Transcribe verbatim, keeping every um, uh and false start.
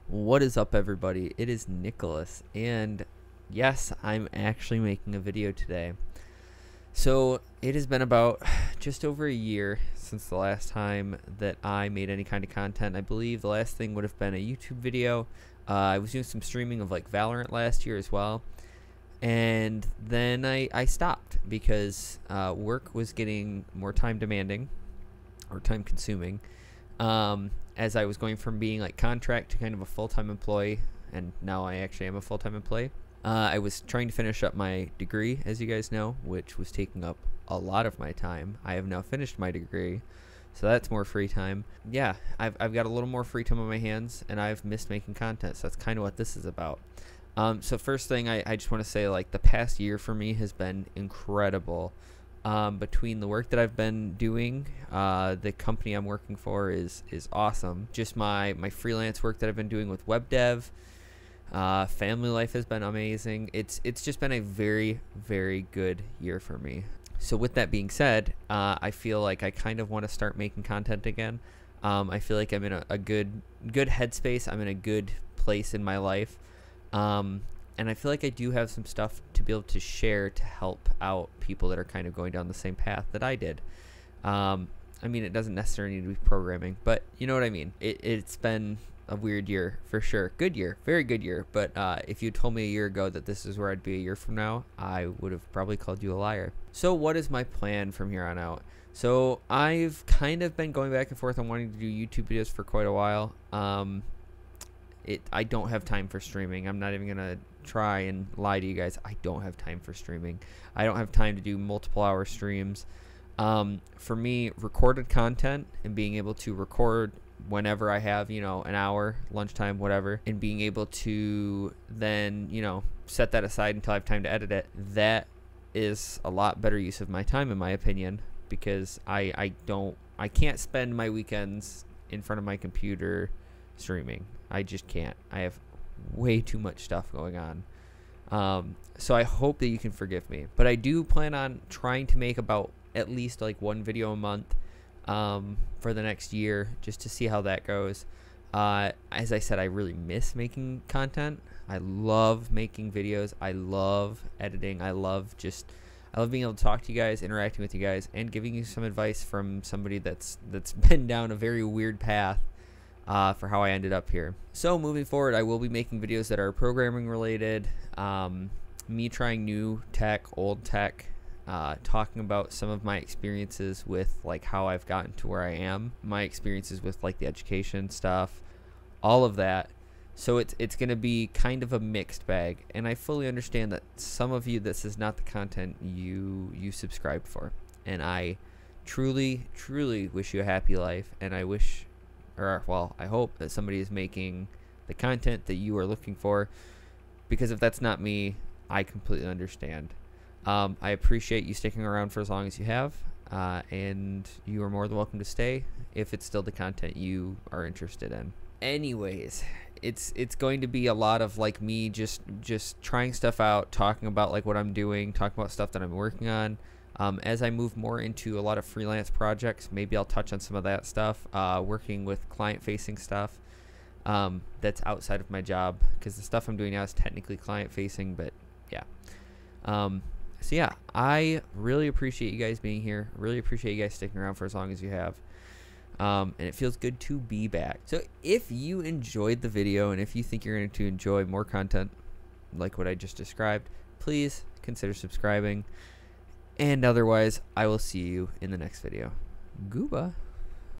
What is up, everybody? It is Nicholas, and yes, I'm actually making a video today. So it has been about just over a year since the last time that I made any kind of content. I believe the last thing would have been a YouTube video. Uh, I was doing some streaming of like Valorant last year as well, and then I, I stopped because uh, work was getting more time demanding or time consuming. Um, as I was going from being like contract to kind of a full-time employee, and now I actually am a full-time employee. Uh, I was trying to finish up my degree, as you guys know, which was taking up a lot of my time. I have now finished my degree, so that's more free time. Yeah, I've, I've got a little more free time on my hands, and I've missed making content, so that's kind of what this is about. Um, so first thing, I, I just want to say, like, the past year for me has been incredible. Um, between the work that I've been doing, uh, the company I'm working for is is awesome. Just my my freelance work that I've been doing with web dev, uh, family life has been amazing. It's it's just been a very very good year for me. So with that being said, uh, I feel like I kind of want to start making content again. Um, I feel like I'm in a, a good good headspace. I'm in a good place in my life. Um, And I feel like I do have some stuff to be able to share to help out people that are kind of going down the same path that I did. Um, I mean, it doesn't necessarily need to be programming, but you know what I mean. It, it's been a weird year for sure. Good year, very good year. But uh, if you told me a year ago that this is where I'd be a year from now, I would have probably called you a liar. So what is my plan from here on out? So I've kind of been going back and forth on wanting to do YouTube videos for quite a while. Um, It, I don't have time for streaming. I'm not even going to try and lie to you guys. I don't have time for streaming. I don't have time to do multiple hour streams. Um, for me, recorded content and being able to record whenever I have, you know, an hour, lunchtime, whatever, and being able to then, you know, set that aside until I have time to edit it, that is a lot better use of my time, in my opinion, because I, I don't, I can't spend my weekends in front of my computer streaming. I just can't. I have way too much stuff going on. Um, so I hope that you can forgive me. But I do plan on trying to make about at least like one video a month um, for the next year, just to see how that goes. Uh, as I said, I really miss making content. I love making videos. I love editing. I love just... I love being able to talk to you guys, interacting with you guys, and giving you some advice from somebody that's that's been down a very weird path. Uh, for how I ended up here. So moving forward, I will be making videos that are programming related, um, me trying new tech, old tech, uh, talking about some of my experiences with like how I've gotten to where I am, my experiences with like the education stuff, all of that. So it's it's gonna be kind of a mixed bag, and I fully understand that some of you, this is not the content you you subscribe for, and I truly truly wish you a happy life, and I wish. Or, well, I hope that somebody is making the content that you are looking for, because if that's not me, I completely understand. Um, I appreciate you sticking around for as long as you have, uh, and you are more than welcome to stay if it's still the content you are interested in. Anyways, it's it's going to be a lot of like me just just trying stuff out, talking about like what I'm doing, talking about stuff that I'm working on. Um, as I move more into a lot of freelance projects, maybe I'll touch on some of that stuff, uh, working with client-facing stuff um, that's outside of my job, because the stuff I'm doing now is technically client-facing, but yeah. Um, so yeah, I really appreciate you guys being here. I really appreciate you guys sticking around for as long as you have. Um, and it feels good to be back. So if you enjoyed the video, and if you think you're going to enjoy more content like what I just described, please consider subscribing. And otherwise, I will see you in the next video. Gooba.